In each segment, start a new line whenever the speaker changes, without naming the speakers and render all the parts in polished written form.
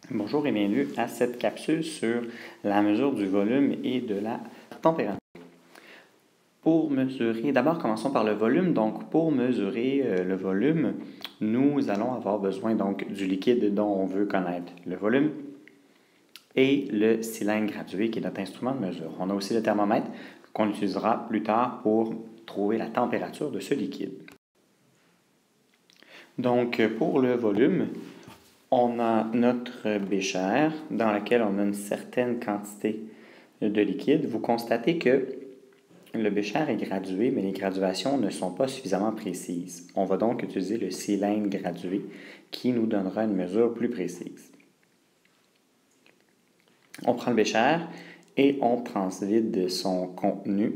Bonjour et bienvenue à cette capsule sur la mesure du volume et de la température. Pour mesurer, d'abord commençons par le volume. Donc pour mesurer le volume, nous allons avoir besoin donc du liquide dont on veut connaître le volume et le cylindre gradué qui est notre instrument de mesure. On a aussi le thermomètre qu'on utilisera plus tard pour trouver la température de ce liquide. Donc pour le volume, on a notre bécher dans laquelle on a une certaine quantité de liquide. Vous constatez que le bécher est gradué, mais les graduations ne sont pas suffisamment précises. On va donc utiliser le cylindre gradué qui nous donnera une mesure plus précise. On prend le bécher et on transvide son contenu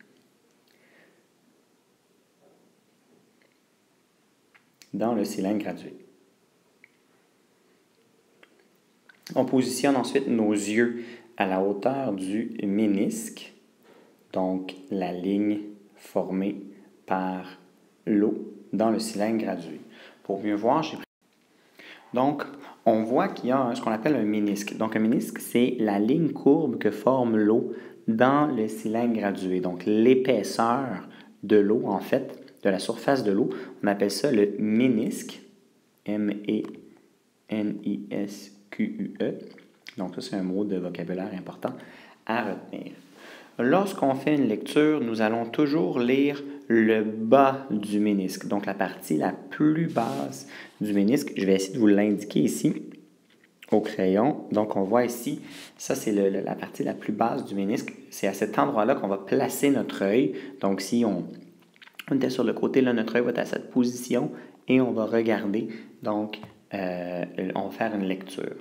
dans le cylindre gradué. On positionne ensuite nos yeux à la hauteur du ménisque, donc la ligne formée par l'eau dans le cylindre gradué. Pour mieux voir, j'ai pris... Donc, on voit qu'il y a ce qu'on appelle un ménisque. Donc, un ménisque, c'est la ligne courbe que forme l'eau dans le cylindre gradué. Donc, l'épaisseur de l'eau, en fait, de la surface de l'eau, on appelle ça le ménisque, M-E-N-I-S-Q-U-E. Donc, ça, c'est un mot de vocabulaire important à retenir. Lorsqu'on fait une lecture, nous allons toujours lire le bas du ménisque, donc la partie la plus basse du ménisque. Je vais essayer de vous l'indiquer ici au crayon. Donc, on voit ici, ça, c'est la partie la plus basse du ménisque. C'est à cet endroit-là qu'on va placer notre œil. Donc, si on était sur le côté, là, notre œil va être à cette position et on va regarder. Donc, on va faire une lecture.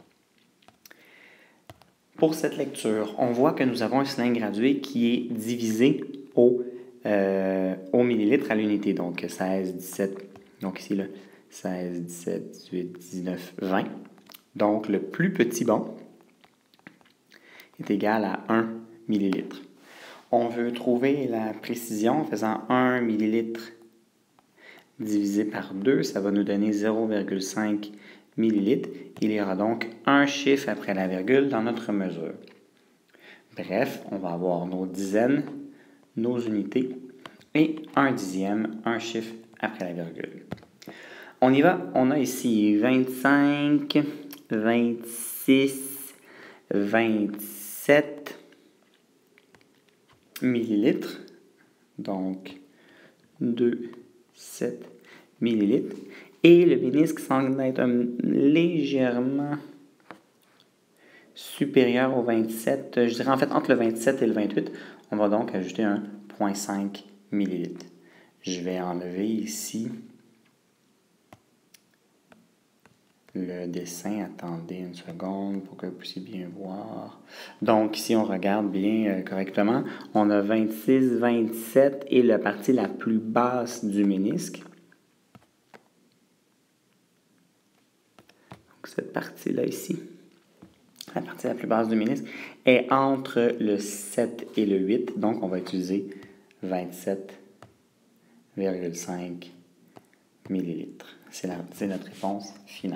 Pour cette lecture, on voit que nous avons un cylindre gradué qui est divisé au millilitre à l'unité. Donc 16, 17, donc ici là, 16, 17, 18, 19, 20. Donc le plus petit bon est égal à 1 millilitre. On veut trouver la précision en faisant 1 millilitre divisé par 2, ça va nous donner 0,5 millilitres. Il y aura donc un chiffre après la virgule dans notre mesure. Bref, on va avoir nos dizaines, nos unités et un dixième, un chiffre après la virgule. On y va. On a ici 25, 26, 27 millilitres. Donc 2, 7 millilitres. Et le ménisque semble être légèrement supérieur au 27. Je dirais en fait entre le 27 et le 28. On va donc ajouter un 0,5 millilitres. Je vais enlever ici le dessin. Attendez une seconde pour que vous puissiez bien voir. Donc ici, on regarde bien correctement. On a 26, 27 et la partie la plus basse du ménisque. Cette partie-là ici, la partie la plus basse du ménisque, est entre le 7 et le 8. Donc, on va utiliser 27,5 millilitres. C'est notre réponse finale.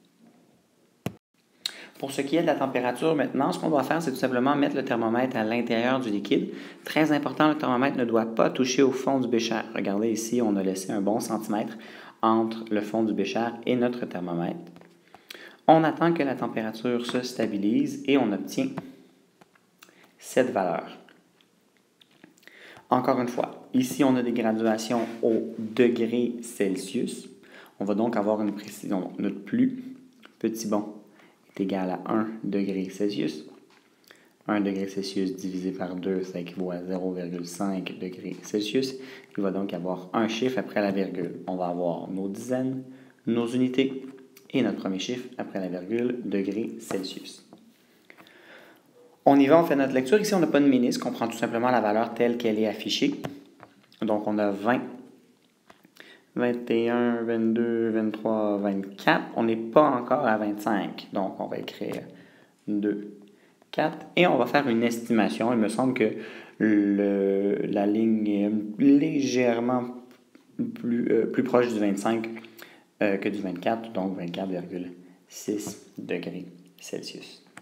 Pour ce qui est de la température maintenant, ce qu'on doit faire, c'est tout simplement mettre le thermomètre à l'intérieur du liquide. Très important, le thermomètre ne doit pas toucher au fond du bécher. Regardez ici, on a laissé un bon centimètre entre le fond du bécher et notre thermomètre. On attend que la température se stabilise et on obtient cette valeur. Encore une fois, ici on a des graduations au degré Celsius. On va donc avoir une précision. Donc, notre plus petit bon est égal à 1 degré Celsius. 1 degré Celsius divisé par 2, ça équivaut à 0,5 degrés Celsius. Il va donc y avoir un chiffre après la virgule. On va avoir nos dizaines, nos unités, et notre premier chiffre après la virgule, degrés Celsius. On y va, on fait notre lecture. Ici, on n'a pas de ménisque. On prend tout simplement la valeur telle qu'elle est affichée. Donc, on a 20, 21, 22, 23, 24. On n'est pas encore à 25. Donc, on va écrire 2, 4. Et on va faire une estimation. Il me semble que la ligne est légèrement plus proche du 25 que du 24, donc 24,6 6 degrés Celsius.